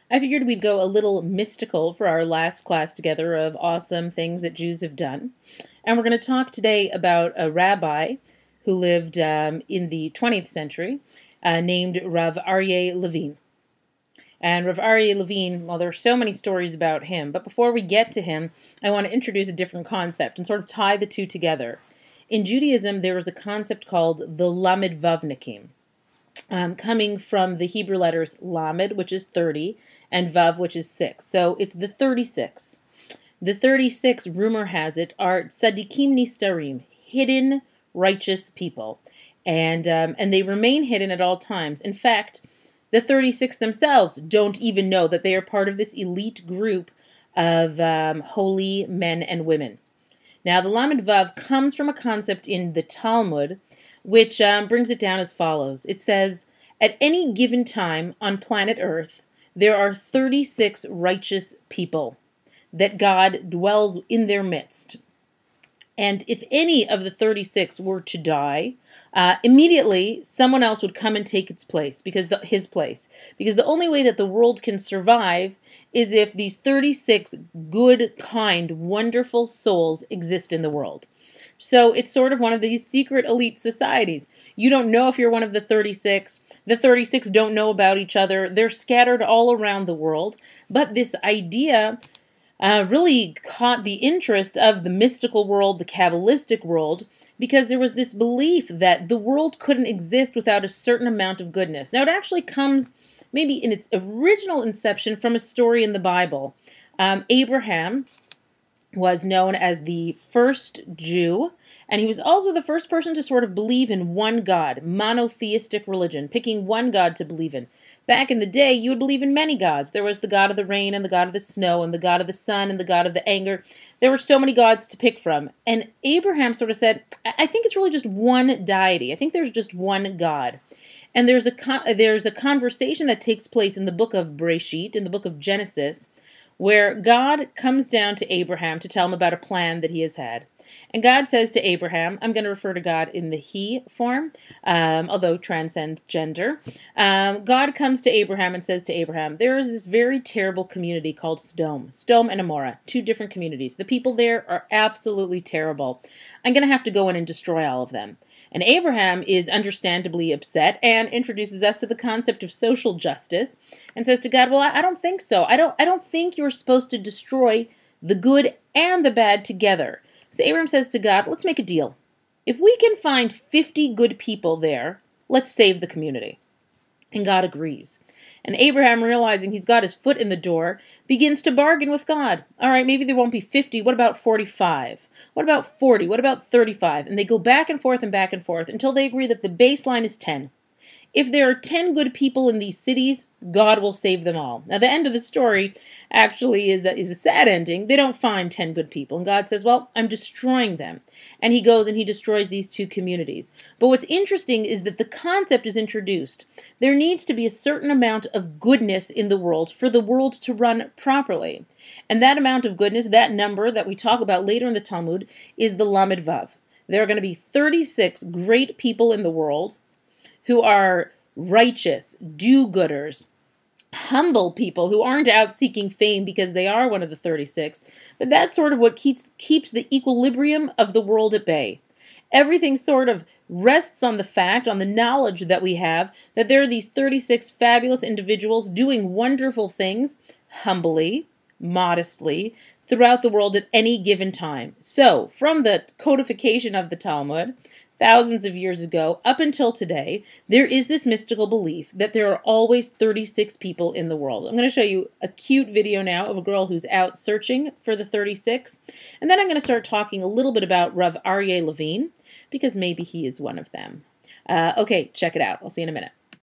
I figured we'd go a little mystical for our last class together of awesome things that Jews have done. And we're going to talk today about a rabbi who lived in the 20th century named Rabbi Aryeh Levine. And Rabbi Aryeh Levine, well, there are so many stories about him, but before we get to him, I want to introduce a different concept and sort of tie the two together. In Judaism, there is a concept called the Lamed Vavnikim, coming from the Hebrew letters Lamed, which is 30, and Vav, which is 6. So it's the 36. The 36, rumor has it, are tzadikim nistarim, hidden righteous people. And they remain hidden at all times. In fact, the 36 themselves don't even know that they are part of this elite group of holy men and women. Now, the Lamed Vav comes from a concept in the Talmud, which brings it down as follows. It says, at any given time on planet Earth, there are 36 righteous people that God dwells in their midst. And if any of the 36 were to die, immediately someone else would come and take its place, his place. Because the only way that the world can survive is if these 36 good, kind, wonderful souls exist in the world. So it's sort of one of these secret elite societies. You don't know if you're one of the 36. The 36 don't know about each other. They're scattered all around the world. But this idea really caught the interest of the mystical world, the Kabbalistic world, because there was this belief that the world couldn't exist without a certain amount of goodness. Now, it actually comes maybe in its original inception from a story in the Bible. Abraham was known as the first Jew, and he was also the first person to sort of believe in one God, monotheistic religion, picking one God to believe in. Back in the day, you would believe in many gods. There was the god of the rain and the god of the snow and the god of the sun and the god of the anger. There were so many gods to pick from. And Abraham sort of said, I think it's really just one deity. I think there's just one God. And there's a conversation that takes place in the book of Bereshit, in the book of Genesis, where God comes down to Abraham to tell him about a plan that he has had. And God says to Abraham, I'm going to refer to God in the he form, although transcends gender. God comes to Abraham and says to Abraham, there is this very terrible community called Sodom and Gomorrah, two different communities. The people there are absolutely terrible. I'm going to have to go in and destroy all of them. And Abraham is understandably upset and introduces us to the concept of social justice and says to God, well, I don't think so. I don't think you're supposed to destroy the good and the bad together. So Abraham says to God, let's make a deal. If we can find 50 good people there, let's save the community. And God agrees. And Abraham, realizing he's got his foot in the door, begins to bargain with God. All right, maybe there won't be 50. What about 45? What about 40? What about 35? And they go back and forth until they agree that the baseline is 10. If there are 10 good people in these cities, God will save them all. Now, the end of the story actually is a sad ending. They don't find 10 good people. And God says, well, I'm destroying them. And he goes and he destroys these two communities. But what's interesting is that the concept is introduced. There needs to be a certain amount of goodness in the world for the world to run properly. And that amount of goodness, that number that we talk about later in the Talmud, is the Lamed Vav. There are going to be 36 great people in the world who are righteous, do-gooders, humble people who aren't out seeking fame because they are one of the 36, but that's sort of what keeps the equilibrium of the world at bay. Everything sort of rests on the fact, on the knowledge that we have, that there are these 36 fabulous individuals doing wonderful things, humbly, modestly, throughout the world at any given time. So, from the codification of the Talmud, thousands of years ago, up until today, there is this mystical belief that there are always 36 people in the world. I'm going to show you a cute video now of a girl who's out searching for the 36. And then I'm going to start talking a little bit about Rabbi Aryeh Levine, because maybe he is one of them. Okay, check it out. I'll see you in a minute.